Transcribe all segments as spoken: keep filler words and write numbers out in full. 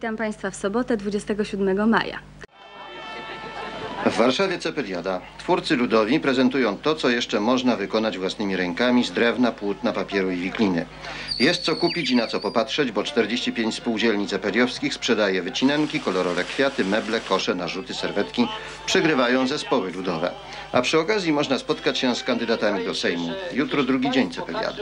Witam Państwa w sobotę dwudziestego siódmego maja. W Warszawie Cepeliada. Twórcy ludowi prezentują to, co jeszcze można wykonać własnymi rękami z drewna, płótna, papieru i wikliny. Jest co kupić i na co popatrzeć, bo czterdzieści pięć spółdzielni cepeliowskich sprzedaje wycinanki, kolorowe kwiaty, meble, kosze, narzuty, serwetki. Przygrywają zespoły ludowe. A przy okazji można spotkać się z kandydatami do Sejmu. Jutro drugi dzień Cepeliady.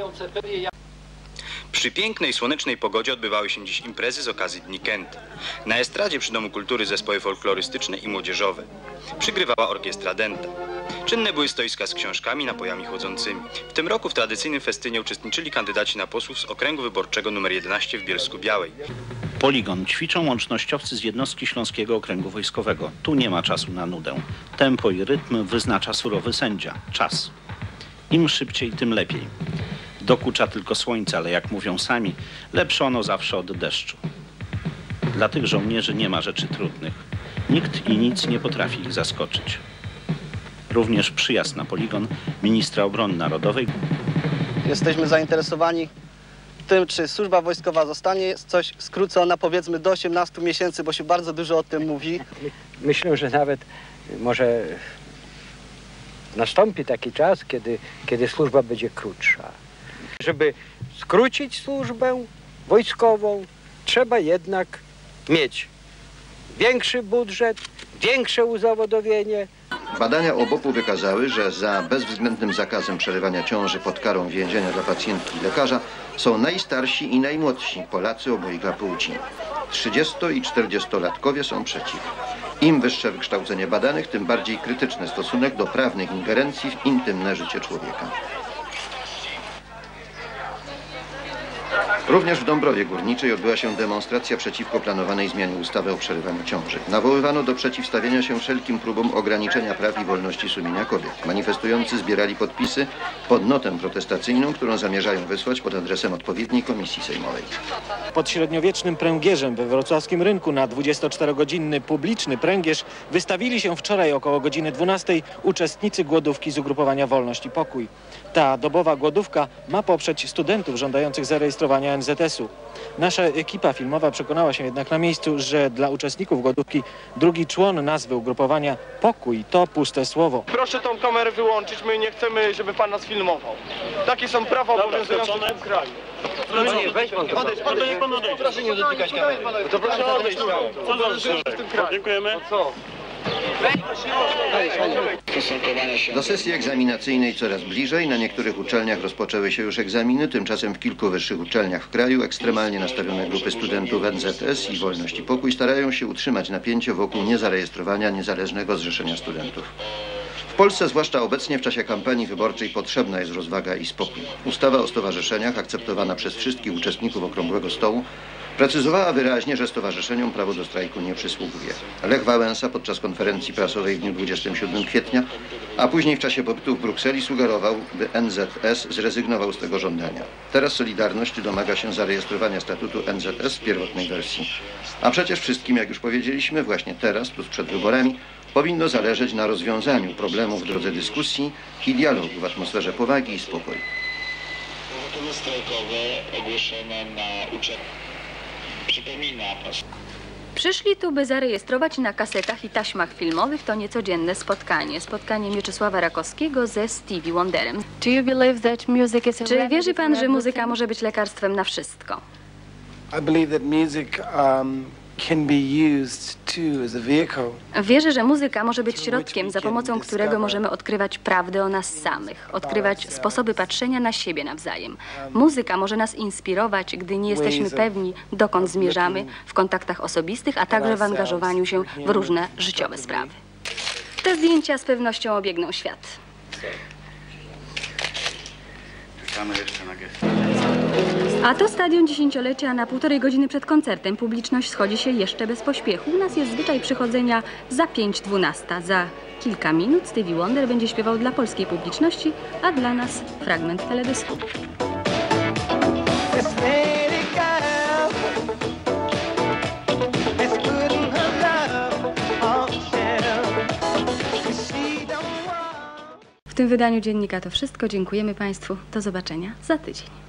Przy pięknej, słonecznej pogodzie odbywały się dziś imprezy z okazji Dni Kęty. Na estradzie przy Domu Kultury zespoły folklorystyczne i młodzieżowe. Przygrywała orkiestra Denta. Czynne były stoiska z książkami, napojami chłodzącymi. W tym roku w tradycyjnym festynie uczestniczyli kandydaci na posłów z okręgu wyborczego numer jedenaście w Bielsku-Białej. Poligon ćwiczą łącznościowcy z jednostki Śląskiego Okręgu Wojskowego. Tu nie ma czasu na nudę. Tempo i rytm wyznacza surowy sędzia. Czas. Im szybciej, tym lepiej. Dokucza tylko słońce, ale jak mówią sami, lepsze ono zawsze od deszczu. Dla tych żołnierzy nie ma rzeczy trudnych. Nikt i nic nie potrafi ich zaskoczyć. Również przyjazd na poligon ministra obrony narodowej. Jesteśmy zainteresowani tym, czy służba wojskowa zostanie coś skrócona, powiedzmy do osiemnastu miesięcy, bo się bardzo dużo o tym mówi. Myślę, że nawet może nastąpi taki czas, kiedy, kiedy służba będzie krótsza. Żeby skrócić służbę wojskową, trzeba jednak mieć większy budżet, większe uzawodowienie. Badania O B O P-u wykazały, że za bezwzględnym zakazem przerywania ciąży pod karą więzienia dla pacjentki i lekarza są najstarsi i najmłodsi Polacy obojga płci. trzydziesto- i czterdziestolatkowie są przeciw. Im wyższe wykształcenie badanych, tym bardziej krytyczny stosunek do prawnych ingerencji w intymne życie człowieka. Również w Dąbrowie Górniczej odbyła się demonstracja przeciwko planowanej zmianie ustawy o przerywaniu ciąży. Nawoływano do przeciwstawienia się wszelkim próbom ograniczenia praw i wolności sumienia kobiet. Manifestujący zbierali podpisy pod notę protestacyjną, którą zamierzają wysłać pod adresem odpowiedniej komisji sejmowej. Pod średniowiecznym pręgierzem we wrocławskim rynku na dwudziestoczterogodzinny publiczny pręgierz wystawili się wczoraj około godziny dwunastej uczestnicy głodówki z ugrupowania Wolność i Pokój. Ta dobowa głodówka ma poprzeć studentów żądających zarejestrowania N Z S-u. Nasza ekipa filmowa przekonała się jednak na miejscu, że dla uczestników głodówki drugi człon nazwy ugrupowania Pokój to puste słowo. Proszę tą kamerę wyłączyć, my nie chcemy, żeby pan nas filmował. Takie są prawa obowiązujące w tym kraju. Panie, weź pan to. Odejdź, pan to niech pan odejdzie. Proszę nie dotykać kamery. To proszę odejść. Co w tym kraju? Dziękujemy. Co? Do sesji egzaminacyjnej coraz bliżej. Na niektórych uczelniach rozpoczęły się już egzaminy. Tymczasem w kilku wyższych uczelniach w kraju ekstremalnie nastawione grupy studentów N Z S i Wolność i Pokój starają się utrzymać napięcie wokół niezarejestrowania Niezależnego Zrzeszenia Studentów. W Polsce, zwłaszcza obecnie w czasie kampanii wyborczej, potrzebna jest rozwaga i spokój. Ustawa o stowarzyszeniach, akceptowana przez wszystkich uczestników Okrągłego Stołu, precyzowała wyraźnie, że stowarzyszeniom prawo do strajku nie przysługuje. Lech Wałęsa podczas konferencji prasowej w dniu dwudziestego siódmego kwietnia, a później w czasie pobytu w Brukseli sugerował, by N Z S zrezygnował z tego żądania. Teraz Solidarność domaga się zarejestrowania statutu N Z S w pierwotnej wersji. A przecież wszystkim, jak już powiedzieliśmy, właśnie teraz, tuż przed wyborami, powinno zależeć na rozwiązaniu problemów w drodze dyskusji i dialogu w atmosferze powagi i spokoju. Powodzenie strajkowe ogłoszone na uczelni. Przypomina. Przyszli tu, by zarejestrować na kasetach i taśmach filmowych to niecodzienne spotkanie. Spotkanie Mieczysława Rakowskiego ze Stevie Wonderem. Czy wierzy pan, że muzyka może być lekarstwem na wszystko? I believe that music um, can be used too as a vehicle. Wierzę, że muzyka może być środkiem, za pomocą którego możemy odkrywać prawdę o nas samych, odkrywać sposoby patrzenia na siebie nawzajem. Muzyka może nas inspirować, gdy nie jesteśmy pewni, dokąd zmierzamy w kontaktach osobistych, a także w angażowaniu się w różne życiowe sprawy. Te zdjęcia z pewnością obiegną świat. A to stadion dziesięciolecia. Na półtorej godziny przed koncertem publiczność schodzi się jeszcze bez pośpiechu. U nas jest zwyczaj przychodzenia za pięć dwunasta. Za kilka minut Stevie Wonder będzie śpiewał dla polskiej publiczności, a dla nas fragment teledysku. W tym wydaniu Dziennika to wszystko. Dziękujemy Państwu. Do zobaczenia za tydzień.